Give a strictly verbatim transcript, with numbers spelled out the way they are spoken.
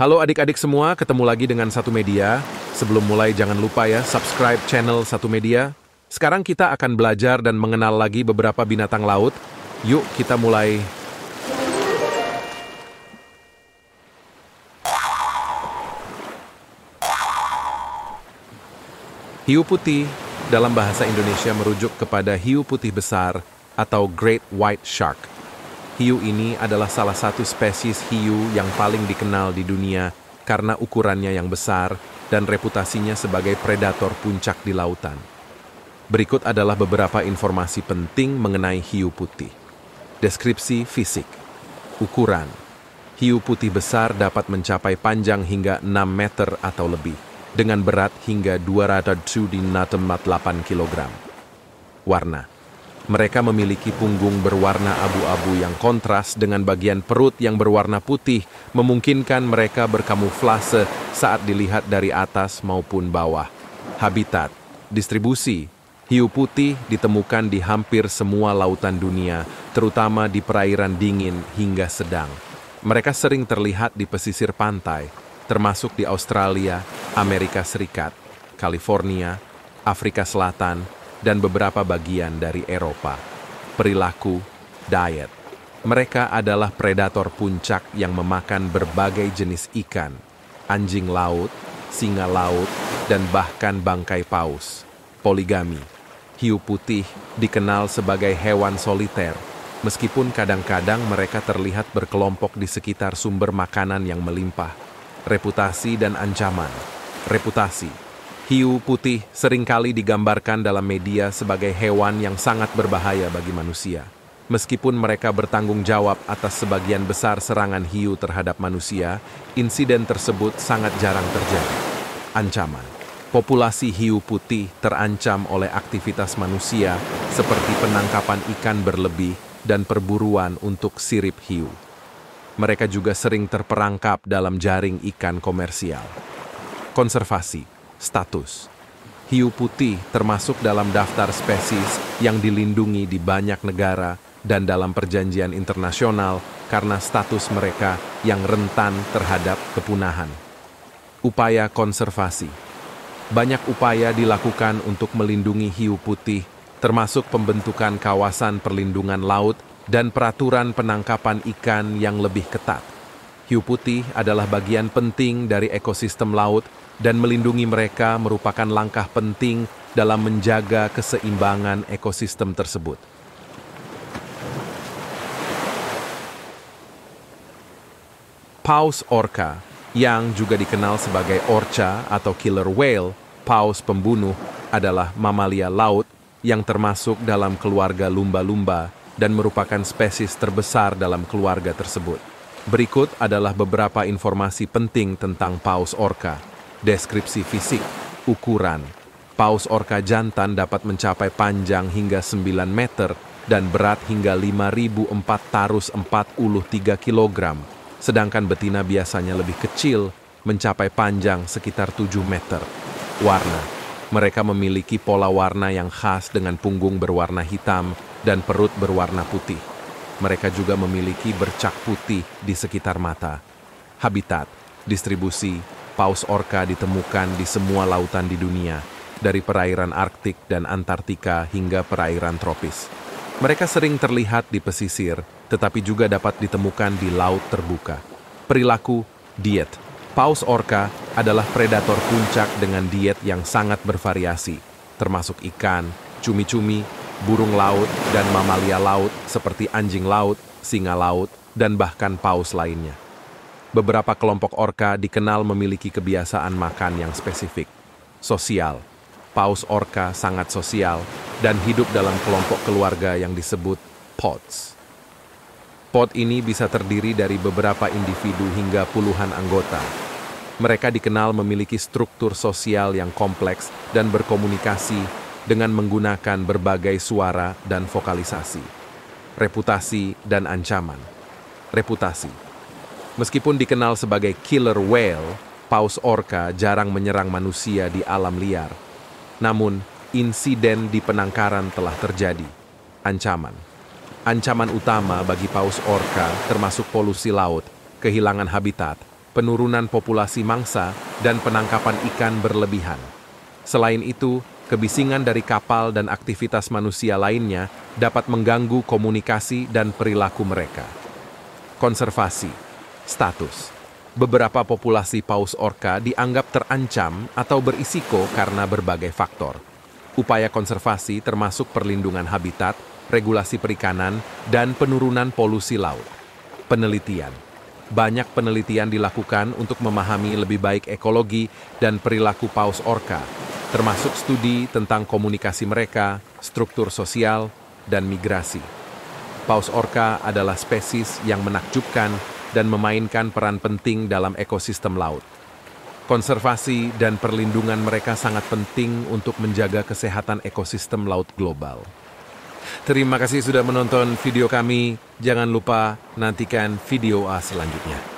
Halo adik-adik semua, ketemu lagi dengan Satu Media. Sebelum mulai jangan lupa ya, subscribe channel Satu Media. Sekarang kita akan belajar dan mengenal lagi beberapa binatang laut. Yuk kita mulai. Hiu putih dalam bahasa Indonesia merujuk kepada hiu putih besar atau Great White Shark. Hiu ini adalah salah satu spesies hiu yang paling dikenal di dunia karena ukurannya yang besar dan reputasinya sebagai predator puncak di lautan. Berikut adalah beberapa informasi penting mengenai hiu putih. Deskripsi fisik. Ukuran. Hiu putih besar dapat mencapai panjang hingga enam meter atau lebih, dengan berat hingga dua ratus delapan kilogram. Warna. Mereka memiliki punggung berwarna abu-abu yang kontras dengan bagian perut yang berwarna putih, memungkinkan mereka berkamuflase saat dilihat dari atas maupun bawah. Habitat. Distribusi. Hiu putih ditemukan di hampir semua lautan dunia, terutama di perairan dingin hingga sedang. Mereka sering terlihat di pesisir pantai, termasuk di Australia, Amerika Serikat, California, Afrika Selatan, dan beberapa bagian dari Eropa. Perilaku, diet. Mereka adalah predator puncak yang memakan berbagai jenis ikan, anjing laut, singa laut, dan bahkan bangkai paus. Poligami. Hiu putih dikenal sebagai hewan soliter, meskipun kadang-kadang mereka terlihat berkelompok di sekitar sumber makanan yang melimpah. Reputasi dan ancaman. Reputasi. Hiu putih seringkali digambarkan dalam media sebagai hewan yang sangat berbahaya bagi manusia. Meskipun mereka bertanggung jawab atas sebagian besar serangan hiu terhadap manusia, insiden tersebut sangat jarang terjadi. Ancaman. Populasi hiu putih terancam oleh aktivitas manusia seperti penangkapan ikan berlebih dan perburuan untuk sirip hiu. Mereka juga sering terperangkap dalam jaring ikan komersial. Konservasi. Status. Hiu putih termasuk dalam daftar spesies yang dilindungi di banyak negara dan dalam perjanjian internasional karena status mereka yang rentan terhadap kepunahan. Upaya konservasi. Banyak upaya dilakukan untuk melindungi hiu putih, termasuk pembentukan kawasan perlindungan laut dan peraturan penangkapan ikan yang lebih ketat. Hiu putih adalah bagian penting dari ekosistem laut dan melindungi mereka merupakan langkah penting dalam menjaga keseimbangan ekosistem tersebut. Paus orca, yang juga dikenal sebagai orca atau killer whale, paus pembunuh, adalah mamalia laut yang termasuk dalam keluarga lumba-lumba dan merupakan spesies terbesar dalam keluarga tersebut. Berikut adalah beberapa informasi penting tentang paus orca. Deskripsi fisik, ukuran. Paus orca jantan dapat mencapai panjang hingga sembilan meter dan berat hingga lima ribu empat ratus empat puluh tiga kilogram, sedangkan betina biasanya lebih kecil, mencapai panjang sekitar tujuh meter. Warna. Mereka memiliki pola warna yang khas dengan punggung berwarna hitam dan perut berwarna putih. Mereka juga memiliki bercak putih di sekitar mata. Habitat. Distribusi. Paus orca ditemukan di semua lautan di dunia, dari perairan Arktik dan Antartika hingga perairan tropis. Mereka sering terlihat di pesisir, tetapi juga dapat ditemukan di laut terbuka. Perilaku, diet. Paus orca adalah predator puncak dengan diet yang sangat bervariasi, termasuk ikan, cumi-cumi, burung laut, dan mamalia laut seperti anjing laut, singa laut, dan bahkan paus lainnya. Beberapa kelompok orca dikenal memiliki kebiasaan makan yang spesifik. Sosial. Paus orca sangat sosial dan hidup dalam kelompok keluarga yang disebut pods. Pod ini bisa terdiri dari beberapa individu hingga puluhan anggota. Mereka dikenal memiliki struktur sosial yang kompleks dan berkomunikasi dengan menggunakan berbagai suara dan vokalisasi. Reputasi dan ancaman. Reputasi. Meskipun dikenal sebagai killer whale, paus orca jarang menyerang manusia di alam liar. Namun, insiden di penangkaran telah terjadi. Ancaman. Ancaman utama bagi paus orca termasuk polusi laut, kehilangan habitat, penurunan populasi mangsa, dan penangkapan ikan berlebihan. Selain itu, kebisingan dari kapal dan aktivitas manusia lainnya dapat mengganggu komunikasi dan perilaku mereka. Konservasi. Status. Beberapa populasi paus orca dianggap terancam atau berisiko karena berbagai faktor. Upaya konservasi termasuk perlindungan habitat, regulasi perikanan, dan penurunan polusi laut. Penelitian. Banyak penelitian dilakukan untuk memahami lebih baik ekologi dan perilaku paus orca, termasuk studi tentang komunikasi mereka, struktur sosial, dan migrasi. Paus orca adalah spesies yang menakjubkan dan memainkan peran penting dalam ekosistem laut. Konservasi dan perlindungan mereka sangat penting untuk menjaga kesehatan ekosistem laut global. Terima kasih sudah menonton video kami. Jangan lupa nantikan video A selanjutnya.